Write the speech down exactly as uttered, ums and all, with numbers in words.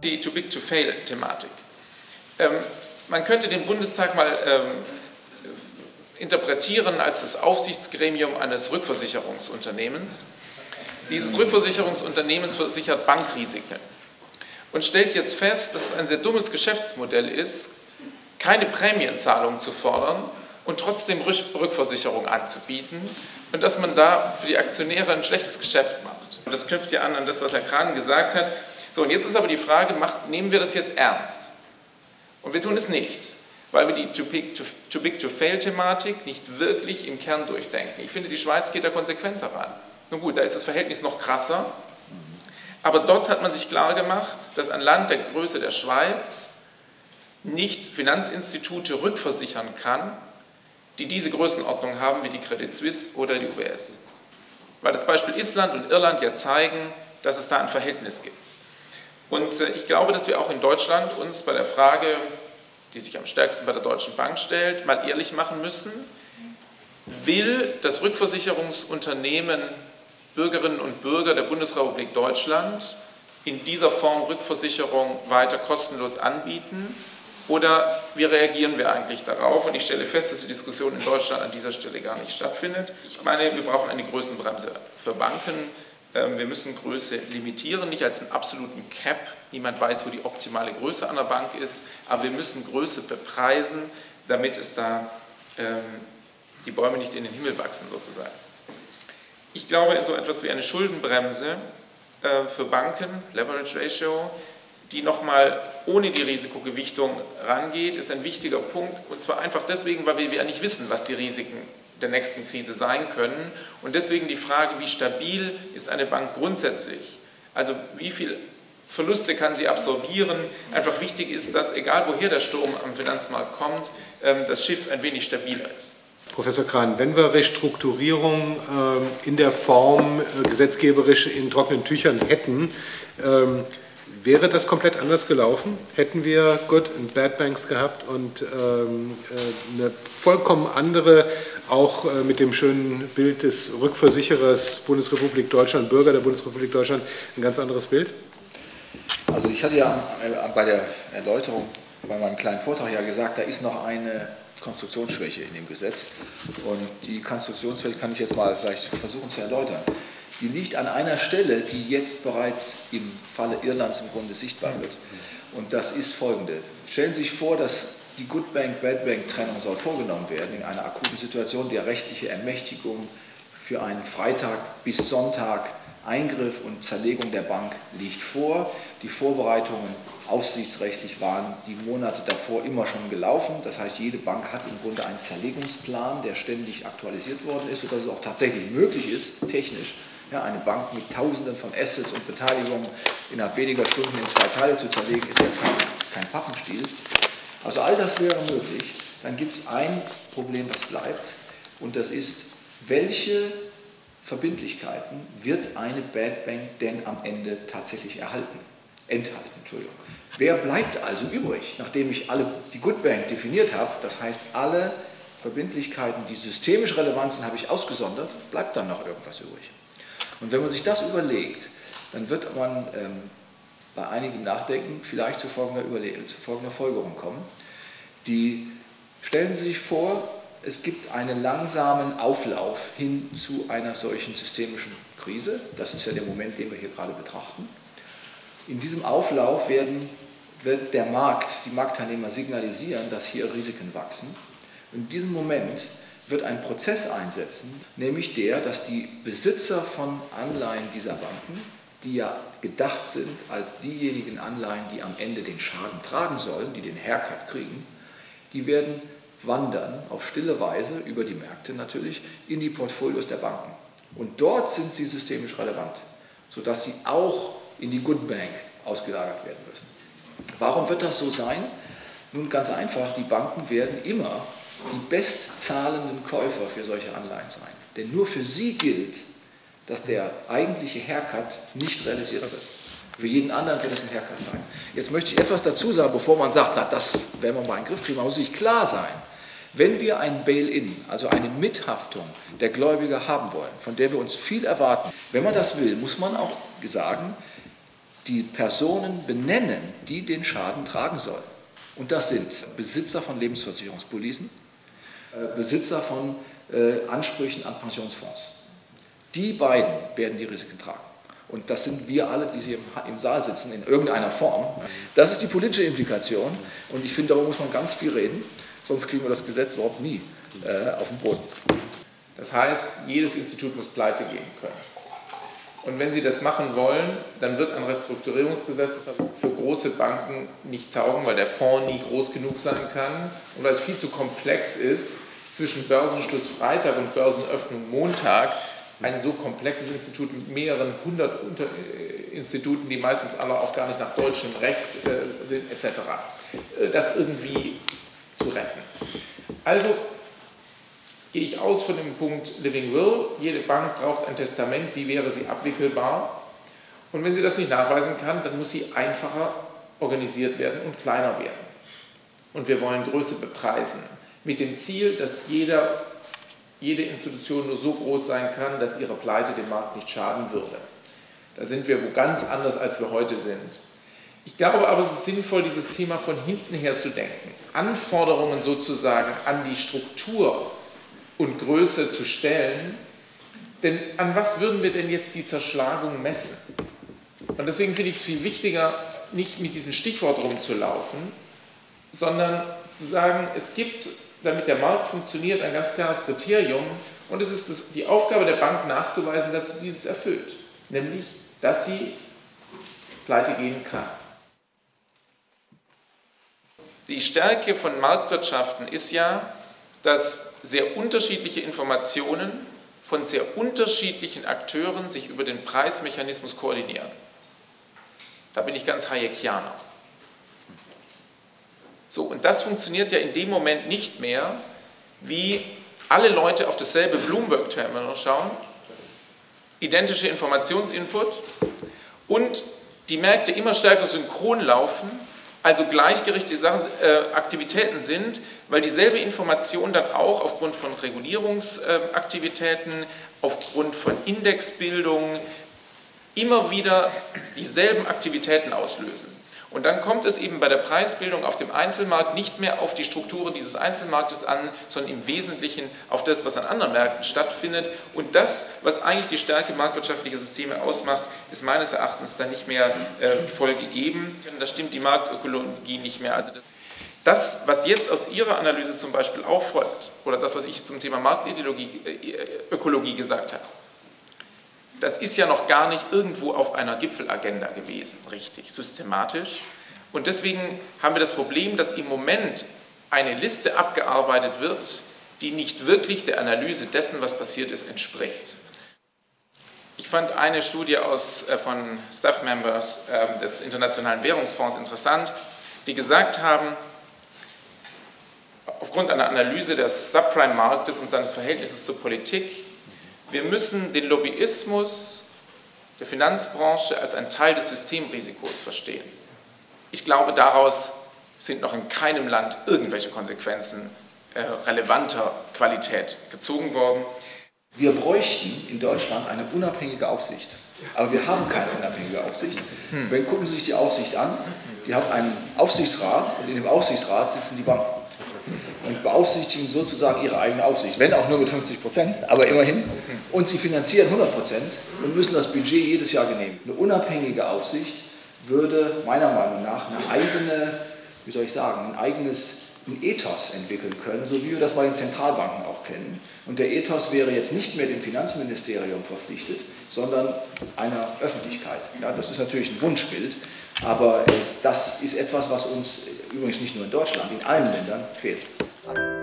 Die Too-Big-to-Fail-Thematik. Ähm, man könnte den Bundestag mal ähm, interpretieren als das Aufsichtsgremium eines Rückversicherungsunternehmens. Dieses Rückversicherungsunternehmen versichert Bankrisiken und stellt jetzt fest, dass es ein sehr dummes Geschäftsmodell ist, keine Prämienzahlung zu fordern und trotzdem Rückversicherung anzubieten und dass man da für die Aktionäre ein schlechtes Geschäft macht. Und das knüpft ja an an das, was Herr Krahn gesagt hat. So, und jetzt ist aber die Frage, macht, nehmen wir das jetzt ernst? Und wir tun es nicht, weil wir die Too-Big-to-Fail-Thematik nicht wirklich im Kern durchdenken. Ich finde, die Schweiz geht da konsequent daran. Nun gut, da ist das Verhältnis noch krasser, aber dort hat man sich klar gemacht, dass ein Land der Größe der Schweiz nicht Finanzinstitute rückversichern kann, die diese Größenordnung haben wie die Credit Suisse oder die U B S. Weil das Beispiel Island und Irland ja zeigen, dass es da ein Verhältnis gibt. Und ich glaube, dass wir auch in Deutschland uns bei der Frage, die sich am stärksten bei der Deutschen Bank stellt, mal ehrlich machen müssen, will das Rückversicherungsunternehmen Bürgerinnen und Bürger der Bundesrepublik Deutschland in dieser Form Rückversicherung weiter kostenlos anbieten? Oder wie reagieren wir eigentlich darauf? Und ich stelle fest, dass die Diskussion in Deutschland an dieser Stelle gar nicht stattfindet. Ich meine, wir brauchen eine Größenbremse für Banken. Wir müssen Größe limitieren, nicht als einen absoluten Cap. Niemand weiß, wo die optimale Größe einer Bank ist. Aber wir müssen Größe bepreisen, damit es da ähm, die Bäume nicht in den Himmel wachsen, sozusagen. Ich glaube, so etwas wie eine Schuldenbremse äh, für Banken, Leverage Ratio, die nochmal ohne die Risikogewichtung rangeht, ist ein wichtiger Punkt. Und zwar einfach deswegen, weil wir ja nicht wissen, was die Risiken der nächsten Krise sein können. Und deswegen die Frage, wie stabil ist eine Bank grundsätzlich? Also wie viel Verluste kann sie absorbieren? Einfach wichtig ist, dass, egal woher der Sturm am Finanzmarkt kommt, ähm, das Schiff ein wenig stabiler ist. Professor Krahn, wenn wir Restrukturierung äh, in der Form äh, gesetzgeberisch in trockenen Tüchern hätten, ähm, wäre das komplett anders gelaufen? Hätten wir Good and Bad Banks gehabt und ähm, eine vollkommen andere, auch äh, mit dem schönen Bild des Rückversicherers Bundesrepublik Deutschland, Bürger der Bundesrepublik Deutschland, ein ganz anderes Bild? Also ich hatte ja bei der Erläuterung bei meinem kleinen Vortrag ja gesagt, da ist noch eine Konstruktionsschwäche in dem Gesetz und die Konstruktionsschwäche kann ich jetzt mal vielleicht versuchen zu erläutern. Die liegt an einer Stelle, die jetzt bereits im Falle Irlands im Grunde sichtbar wird. Und das ist folgende. Stellen Sie sich vor, dass die Good Bank, Bad Bank Trennung soll vorgenommen werden in einer akuten Situation. Der rechtliche Ermächtigung für einen Freitag bis Sonntag Eingriff und Zerlegung der Bank liegt vor. Die Vorbereitungen aufsichtsrechtlich waren die Monate davor immer schon gelaufen. Das heißt, jede Bank hat im Grunde einen Zerlegungsplan, der ständig aktualisiert worden ist, sodass es auch tatsächlich möglich ist, technisch, ja, eine Bank mit Tausenden von Assets und Beteiligungen innerhalb weniger Stunden in zwei Teile zu zerlegen, ist ja kein, kein Pappenstiel. Also all das wäre möglich. Dann gibt es ein Problem, das bleibt, und das ist, welche Verbindlichkeiten wird eine Bad Bank denn am Ende tatsächlich erhalten? Enthalten, Entschuldigung. Wer bleibt also übrig, nachdem ich alle die Good Bank definiert habe? Das heißt, alle Verbindlichkeiten, die systemisch relevant sind, habe ich ausgesondert, bleibt dann noch irgendwas übrig. Und wenn man sich das überlegt, dann wird man ähm, bei einigem Nachdenken vielleicht zu folgender, Überle- zu folgender Folgerung kommen. Die, stellen Sie sich vor, es gibt einen langsamen Auflauf hin zu einer solchen systemischen Krise. Das ist ja der Moment, den wir hier gerade betrachten. In diesem Auflauf werden, wird der Markt, die Marktteilnehmer signalisieren, dass hier Risiken wachsen. In diesem Moment wird ein Prozess einsetzen, nämlich der, dass die Besitzer von Anleihen dieser Banken, die ja gedacht sind als diejenigen Anleihen, die am Ende den Schaden tragen sollen, die den Haircut kriegen, die werden wandern auf stille Weise, über die Märkte natürlich, in die Portfolios der Banken. Und dort sind sie systemisch relevant, sodass sie auch in die Good Bank ausgelagert werden müssen. Warum wird das so sein? Nun ganz einfach, die Banken werden immer die bestzahlenden Käufer für solche Anleihen sein. Denn nur für sie gilt, dass der eigentliche Haircut nicht realisiert wird. Für jeden anderen wird es ein Haircut sein. Jetzt möchte ich etwas dazu sagen, bevor man sagt, na, das werden wir mal in den Griff kriegen. Man muss sich klar sein, wenn wir ein Bail-in, also eine Mithaftung der Gläubiger haben wollen, von der wir uns viel erwarten, wenn man das will, muss man auch sagen, die Personen benennen, die den Schaden tragen sollen. Und das sind Besitzer von Lebensversicherungspolicen, äh, Besitzer von äh, Ansprüchen an Pensionsfonds. Die beiden werden die Risiken tragen. Und das sind wir alle, die hier im Saal sitzen, in irgendeiner Form. Das ist die politische Implikation. Und ich finde, darüber muss man ganz viel reden, sonst kriegen wir das Gesetz überhaupt nie äh, auf den Boden. Das heißt, jedes Institut muss pleite gehen können. Und wenn Sie das machen wollen, dann wird ein Restrukturierungsgesetz für große Banken nicht taugen, weil der Fonds nie groß genug sein kann und weil es viel zu komplex ist, zwischen Börsenschluss Freitag und Börsenöffnung Montag ein so komplexes Institut mit mehreren hundert Unterinstituten, die meistens alle auch gar nicht nach deutschem Recht äh, sind, et cetera, äh, das irgendwie zu retten. Also gehe ich aus von dem Punkt Living Will. Jede Bank braucht ein Testament, wie wäre sie abwickelbar? Und wenn sie das nicht nachweisen kann, dann muss sie einfacher organisiert werden und kleiner werden. Und wir wollen Größe bepreisen, mit dem Ziel, dass jeder, jede Institution nur so groß sein kann, dass ihre Pleite dem Markt nicht schaden würde. Da sind wir wo ganz anders, als wir heute sind. Ich glaube aber, es ist sinnvoll, dieses Thema von hinten her zu denken. Anforderungen sozusagen an die Struktur und Größe zu stellen, denn an was würden wir denn jetzt die Zerschlagung messen? Und deswegen finde ich es viel wichtiger, nicht mit diesem Stichwort rumzulaufen, sondern zu sagen, es gibt, damit der Markt funktioniert, ein ganz klares Kriterium und es ist das, die Aufgabe der Bank nachzuweisen, dass sie dieses erfüllt, nämlich, dass sie pleite gehen kann. Die Stärke von Marktwirtschaften ist ja, dass sehr unterschiedliche Informationen von sehr unterschiedlichen Akteuren sich über den Preismechanismus koordinieren. Da bin ich ganz Hayekianer. So, und das funktioniert ja in dem Moment nicht mehr, wie alle Leute auf dasselbe Bloomberg-Terminal schauen, identische Informationsinput und die Märkte immer stärker synchron laufen, also gleichgerichtete Sachen, äh, Aktivitäten sind, weil dieselbe Information dann auch aufgrund von Regulierungsaktivitäten, äh, aufgrund von Indexbildung immer wieder dieselben Aktivitäten auslösen. Und dann kommt es eben bei der Preisbildung auf dem Einzelmarkt nicht mehr auf die Strukturen dieses Einzelmarktes an, sondern im Wesentlichen auf das, was an anderen Märkten stattfindet. Und das, was eigentlich die Stärke marktwirtschaftlicher Systeme ausmacht, ist meines Erachtens dann nicht mehr äh, voll gegeben. Da stimmt die Marktökologie nicht mehr. Also das, was jetzt aus Ihrer Analyse zum Beispiel auch folgt, oder das, was ich zum Thema Marktökologie äh, Ökologie gesagt habe, das ist ja noch gar nicht irgendwo auf einer Gipfelagenda gewesen, richtig, systematisch. Und deswegen haben wir das Problem, dass im Moment eine Liste abgearbeitet wird, die nicht wirklich der Analyse dessen, was passiert ist, entspricht. Ich fand eine Studie aus, äh, von Staff-Members äh, des Internationalen Währungsfonds interessant, die gesagt haben, aufgrund einer Analyse des Subprime-Marktes und seines Verhältnisses zur Politik, wir müssen den Lobbyismus der Finanzbranche als einen Teil des Systemrisikos verstehen. Ich glaube, daraus sind noch in keinem Land irgendwelche Konsequenzen äh, relevanter Qualität gezogen worden. Wir bräuchten in Deutschland eine unabhängige Aufsicht. Aber wir haben keine unabhängige Aufsicht. Hm. Wenn, gucken Sie sich die Aufsicht an, die hat einen Aufsichtsrat und in dem Aufsichtsrat sitzen die Banken. Und beaufsichtigen sozusagen ihre eigene Aufsicht, wenn auch nur mit fünfzig Prozent, aber immerhin. Und sie finanzieren hundert Prozent und müssen das Budget jedes Jahr genehmigen. Eine unabhängige Aufsicht würde meiner Meinung nach eine eigene, wie soll ich sagen, ein eigenes ein Ethos entwickeln können, so wie wir das bei den Zentralbanken auch kennen. Und der Ethos wäre jetzt nicht mehr dem Finanzministerium verpflichtet, sondern einer Öffentlichkeit. Ja, das ist natürlich ein Wunschbild, aber das ist etwas, was uns übrigens nicht nur in Deutschland, in allen Ländern fehlt.